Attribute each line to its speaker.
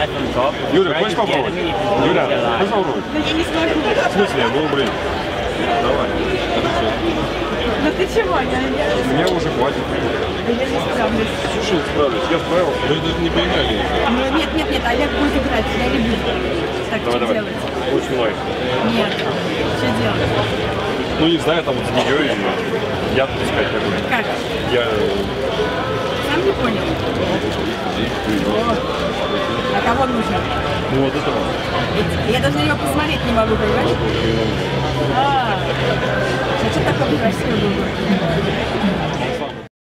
Speaker 1: Юля, хочешь попробовать? Юля, хочешь попробовать?
Speaker 2: Да я не смогу.
Speaker 1: В смысле? Ну, блин. Давай.
Speaker 2: Ну ты чего?
Speaker 1: Мне уже хватит.
Speaker 2: Я не справлюсь.
Speaker 1: Слушай, справлюсь. Я справился. Да это не поймали.
Speaker 2: Ну, нет, Олег будет играть. Я люблю так
Speaker 1: Давай.
Speaker 2: делать.
Speaker 1: Очень лайк.
Speaker 2: Нет. Что делать?
Speaker 1: Ну, не знаю, там вот с нее или я тут искать какой.
Speaker 2: Как?
Speaker 1: Я...
Speaker 2: Сам не понял? А кого нужно?
Speaker 1: Ну, вот этого.
Speaker 2: Я даже на нее посмотреть не могу, понимаешь? А что такое красивый?